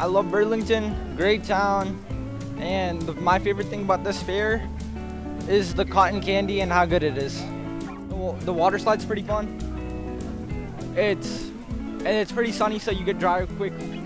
I love Burlington, great town, and my favorite thing about this fair is the cotton candy and how good it is. The water slide's pretty fun. It's pretty sunny, so you get dry quick.